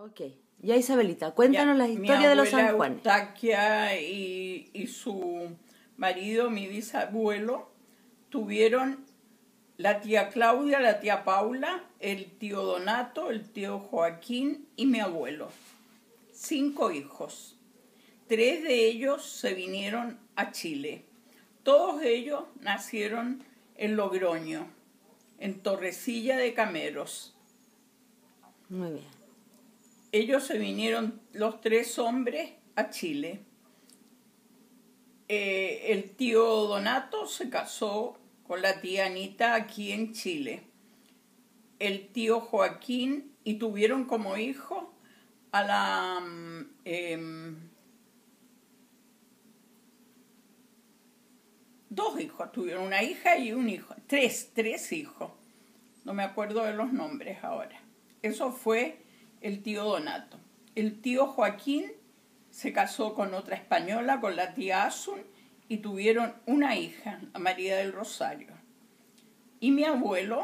Ok, ya Isabelita, cuéntanos la historia de los San Juanes. Eustaquia y su marido, mi bisabuelo, tuvieron la tía Claudia, la tía Paula, el tío Donato, el tío Joaquín y mi abuelo. 5 hijos. 3 de ellos se vinieron a Chile. Todos ellos nacieron en Logroño, en Torrecilla de Cameros. Muy bien. Ellos se vinieron, los 3 hombres, a Chile. El tío Donato se casó con la tía Anita aquí en Chile. El tío Joaquín, y tuvieron como hijo a la... dos hijos, tuvieron una hija y un hijo. Tres hijos. No me acuerdo de los nombres ahora. Eso fue el tío Donato. El tío Joaquín se casó con otra española, con la tía Asun, y tuvieron una hija, la María del Rosario. Y mi abuelo,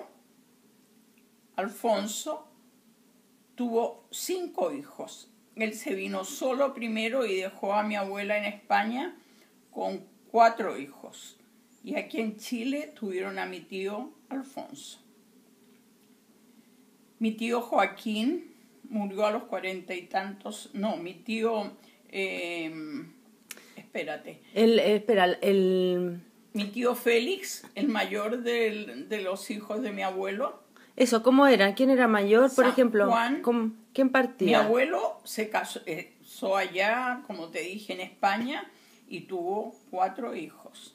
Alfonso, tuvo 5 hijos. Él se vino solo primero y dejó a mi abuela en España con 4 hijos. Y aquí en Chile tuvieron a mi tío Alfonso. Mi tío Joaquín murió a los 40 y tantos. No, mi tío... espérate. Mi tío Félix, el mayor de los hijos de mi abuelo. Eso, ¿cómo era? ¿Quién era mayor, por San ejemplo? Juan. ¿Quién partía? Mi abuelo se casó allá, como te dije, en España, y tuvo 4 hijos.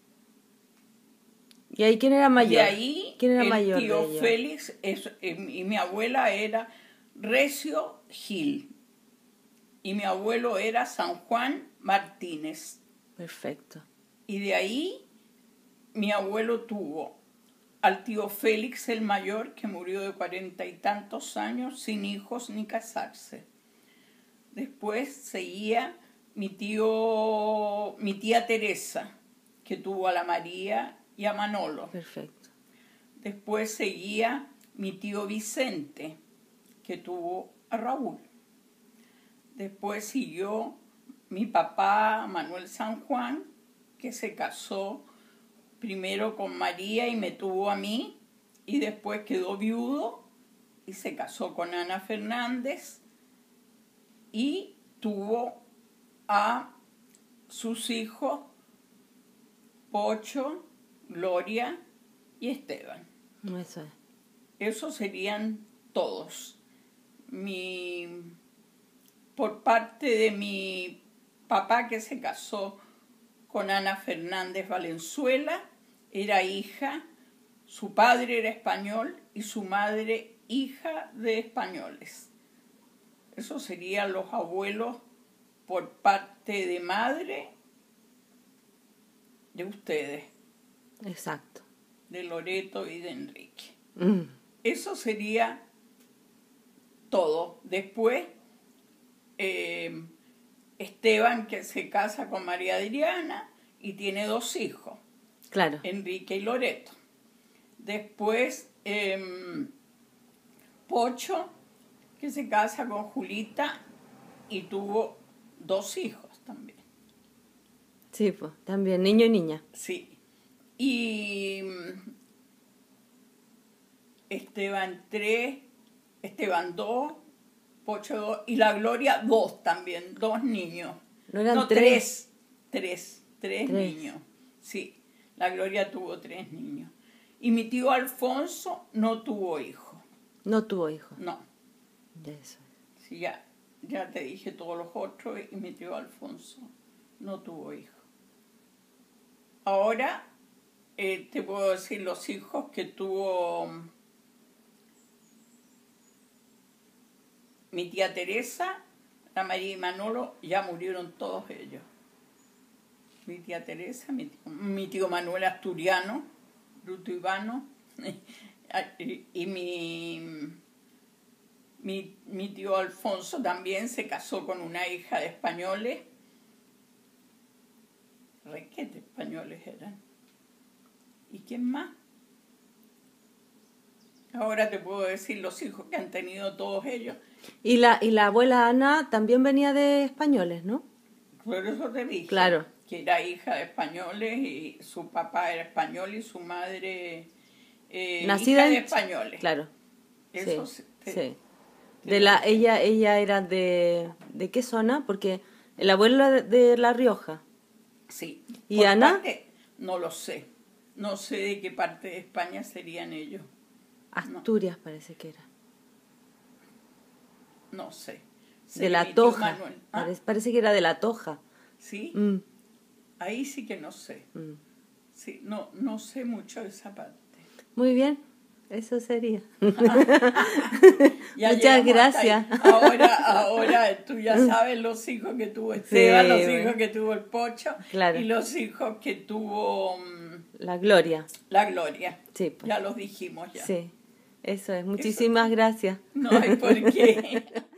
¿Y ahí quién era mayor? De ahí, ¿Quién era el mayor tío de ellos? Félix y mi abuela era Recio Gil. Y mi abuelo era San Juan Martínez. Perfecto. Y de ahí, mi abuelo tuvo al tío Félix el mayor, que murió de 40 y tantos años, sin hijos ni casarse. Después seguía mi tía Teresa, que tuvo a la María y a Manolo. Perfecto. Después seguía mi tío Vicente, que tuvo a Raúl. Después siguió mi papá Manuel San Juan, que se casó primero con María y me tuvo a mí, y después quedó viudo y se casó con Ana Fernández y tuvo a sus hijos Pocho, Gloria y Esteban. Eso es. Esos serían todos. Por parte de mi papá, que se casó con Ana Fernández Valenzuela, era hija, su padre era español y su madre hija de españoles. Esos serían los abuelos por parte de madre de ustedes. Exacto. De Loreto y de Enrique. Mm. Eso sería todo. Después, Esteban, que se casa con María Adriana y tiene 2 hijos. Claro. Enrique y Loreto. Después, Pocho, que se casa con Julita y tuvo 2 hijos también. Sí, pues, también, niño y niña. Sí. Y Esteban 3, Esteban 2, Pocho 2 y la Gloria 2 también, 2 niños. ¿No eran no, 3? 3 niños. Sí, la Gloria tuvo 3 niños. Y mi tío Alfonso no tuvo hijo. No tuvo hijo. No. De eso. Sí, ya te dije todos los otros y mi tío Alfonso no tuvo hijo. Ahora te puedo decir los hijos que tuvo mi tía Teresa, la María y Manolo, ya murieron todos ellos. Mi tía Teresa, mi tío Manuel Asturiano, Bruto Ivano, y mi tío Alfonso también se casó con una hija de españoles. Requete españoles eran. ¿Y quién más? Ahora te puedo decir los hijos que han tenido todos ellos. Y la abuela Ana también venía de españoles, ¿no? Por eso te dije. Claro. Que era hija de españoles y su papá era español y su madre nacida hija de españoles. Claro. Eso sí. Ella era ¿de qué zona? Porque el abuelo era de La Rioja. Sí. ¿Y Ana? No lo sé. No sé de qué parte de España serían ellos. Asturias parece que era. No sé. De La Toja. Parece que era de La Toja. ¿Sí? Ahí sí que no sé. Sí, no sé mucho de esa parte. Muy bien, eso sería. Ya muchas gracias. Ahora tú ya sabes los hijos que tuvo Esteban, los hijos que tuvo el Pocho y los hijos que tuvo la Gloria. La Gloria. Sí, pues. Ya los dijimos ya. Sí, eso es. Muchísimas gracias. No hay por qué.